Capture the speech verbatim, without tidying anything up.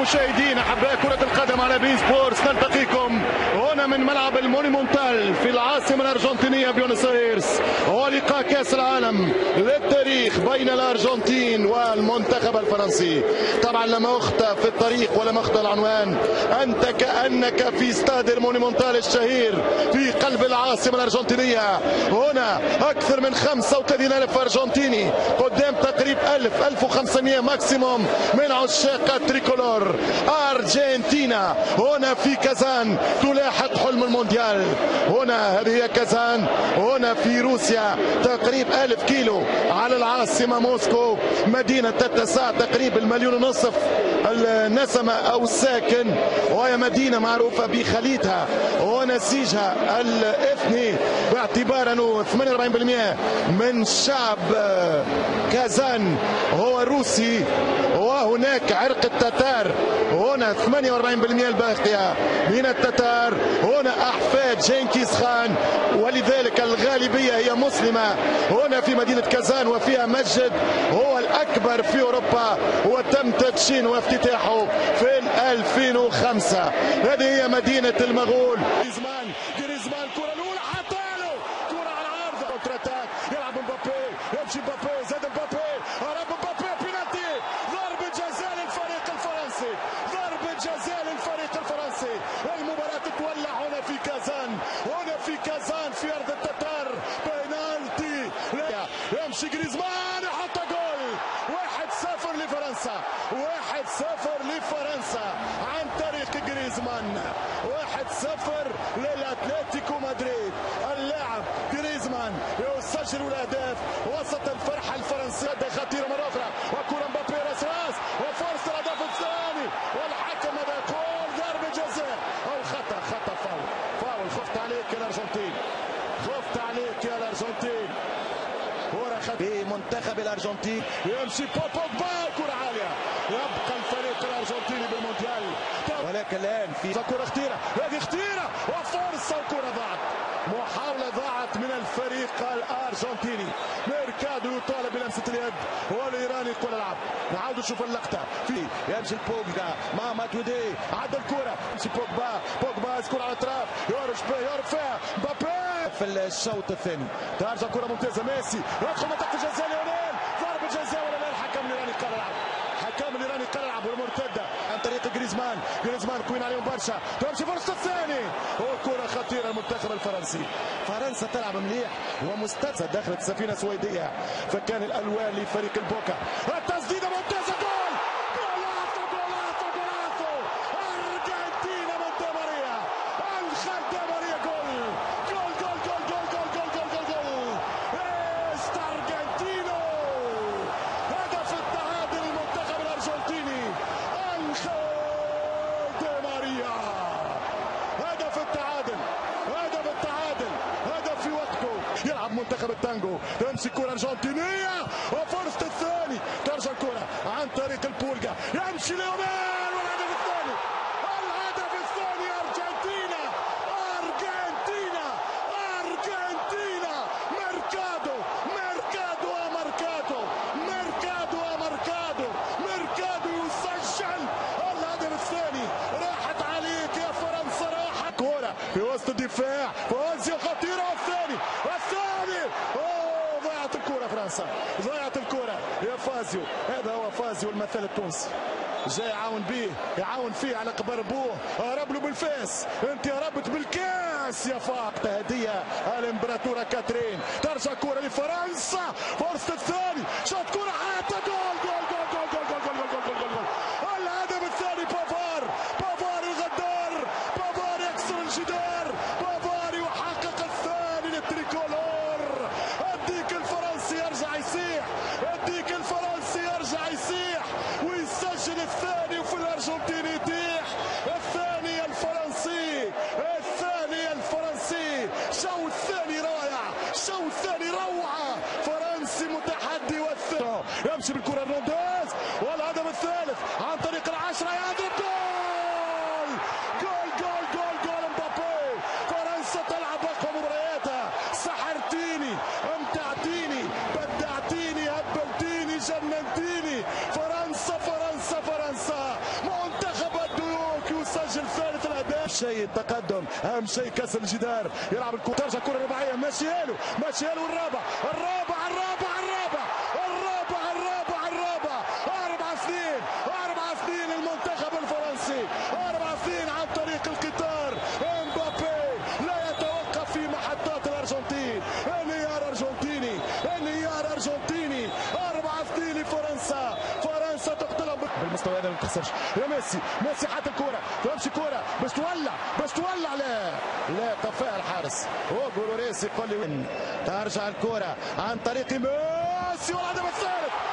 المشاهدين احباء كرة القدم على بي سبورتس، نلتقيكم هنا من ملعب المونيمونتال في العاصمة الأرجنتينية بيونس ايرس، ولقاء كأس العالم للتاريخ بين الأرجنتين والمنتخب الفرنسي. طبعا لما أخطأ في الطريق ولما أخطأ العنوان، أنت كأنك في استاد المونيمونتال الشهير في قلب العاصمة الأرجنتينية. هنا أكثر من خمسة وثلاثين ألف أرجنتيني قدام تقريب ألف ألف وخمسمائة ماكسيموم من عشاق التريكولور. أرجنتينا هنا في كازان تلاحق حلم المونديال. هنا هذه هي كازان، هنا في روسيا تقريب ألف كيلو على العاصمة موسكو، مدينة تتسع تقريب المليون ونصف النسمة أو الساكن، وهي مدينة معروفة بخليتها ونسيجها الإثني، باعتبار أنه ثمانية وأربعين بالمئة من شعب كازان هو روسي، وهناك عرق التتار هنا ثمانية وأربعين بالمئة الباقية من التتار، هنا أحفاد جنكيز خان، ولذلك الغالبية هي مسلمة هنا في مدينة كازان، وفيها مسجد هو الأكبر في أوروبا وتم تدشينه وافتتاحه في ألفين وخمسة. هذه هي مدينة المغول. جريزمان جريزمان الكرة الأولى حطها له، كرة على العارضة، كونتر اتاك، يلعب مبابي، يمشي مبابي، زاد مبابي، هرب مبابي، بينالتي، ضربة جزاء للفريق الفرنسي، ضربة جزاء للفريق الفرنسي. المباراة تتولع هنا في كازان، هنا في كازان في أرض التتار، بينالتي، يمشي جريزمان يحط جول، واحد صفر لفرنسا، واحد صفر لفرنسا عن طريق جريزمان، واحد صفر للأتلتيكو مدريد. اللاعب جريزمان يسجل الأهداف وسط الفرحة الفرنسية. خطيرة مرة أخرى، وكرة مبابي راس راس، وفرصة الهدف الثاني، والحكم هذا يقول ضربة جزاء أو خطأ، خطأ فاول، فاول. خفت عليك يا الأرجنتين، خفت عليك يا الأرجنتين. كرة في منتخب الأرجنتين، يمشي بوجبا، كرة عالية، يبقى الفريق الأرجنتيني بالمونديال، ولكن الآن في كرة خطيرة، هذه خطيرة وفرصة وكرة ضاعت، محاولة ضاعت من الفريق الأرجنتيني. ميركادو يطالب بلمسة اليد والإيراني يقول العب. نعاود نشوف اللقطة، في يمشي بوجبا مع ماتودي، عدى الكرة، يمشي بوجبا، بوجبا يسكر على الأطراف، يورش يورش فيها مبابي في الشوط الثاني. ترجع كرة ممتازة، ميسي يدخل منطقة الجزاء، ليونيل ضربة جزاء ولا لا؟ الحكم الإيراني قال العب، الحكم الإيراني قال العب، والمرتدة عن طريق جريزمان، جريزمان كوين عليهم برشا، تمشي فرصة الثاني، وكرة خطيرة المنتخب الفرنسي. فرنسا تلعب مليح ومستسد، دخلت سفينة سويدية، فكان الألوان لفريق البوكا، التسديدة ممتازة، جول، جولاتو جولاتو جولاتو، أرجنتينا من دي ماريا، الخد دي ماريا، جول جول جول جول جول جول جول جول جول جول است أرجنتينو، هدف التعادل المنتخب الأرجنتيني، الخد دي ماريا، هدف التعادل، هدف التعادل، هدف في وقته. يلعب منتخب التانجو، تمشي كرة أرجنتينية وفرصة الثاني، ترجع الكرة عن طريق البولجا، يمشي ليونيل والهدف الثاني، الهدف الثاني أرجنتينا، أرجنتينا، أرجنتينا، ميركادو، ميركادو وماركادو، ميركادو وماركادو، ميركادو يسجل الهدف الثاني. راحت عليك يا فرنسا، راحت كرة في وسط الدفاع، فوزي خطيرة، والثاني والثاني، اوه ضيعت الكرة فرنسا، ضيعت الكرة يا فازيو. هذا هو فازيو المثل التونسي، جاي يعاون بيه، يعاون فيه على قبر ابوه، هرب له بالفاس، انت هربت بالكاس يا فاقت. هدية الامبراطورة كاترين، ترجع كرة لفرنسا، فرصة الثاني، شوط كرة حتى جول جول جول جول جول جول جول جول جول جول جول. الهدف الثاني بافار، بافار الغدار، بافار يكسر الجدار، بافار يحقق الثاني للتريكولور. الديك الفرنسي يرجع يسيح، الديك الفرنسي يرجع يسيح ويسجل الثاني، وفي الأرجنتين يتيح الثاني الفرنسي، الثاني الفرنسي. شو الثاني رائع، شو الثاني روعة، فرنسي متحدي، والثاني يمشي بالكرة رونالدوز، والهدف الثالث عن طريق العشرة، يضرب جول جول جول جول جول مبابي. فرنسا تلعب أقوى مبارياتها، سحرتيني، امتعتيني، بدعتيني، هبلتيني، جننتيني. فرنسا فرنسا فرنسا منتخب شيء التقدم، اهم شيء كسر الجدار. يلعب الكره، ترجع كره رباعيه، ماشيالو ماشيالو الرابع الرابع الرابع الرابع الرابع الرابع الرابع أربعة اثنين أربعة اثنين المنتخب الفرنسي، أربعة اثنين عن طريق القطار. امبابي لا يتوقف في محطات الارجنتين. انهيار ارجنتيني انهيار ارجنتيني أربعة اثنين لفرنسا. فرنسا تقتلهم بالمستوى هذا، ما تخسرش يا ميسي. ميسي حتى الكره تمشي كره باش تولع باش تولع لا لا طفاها الحارس. هو جولوريس يقول لي ترجع الكره عن طريق ميسي والهدف الثالث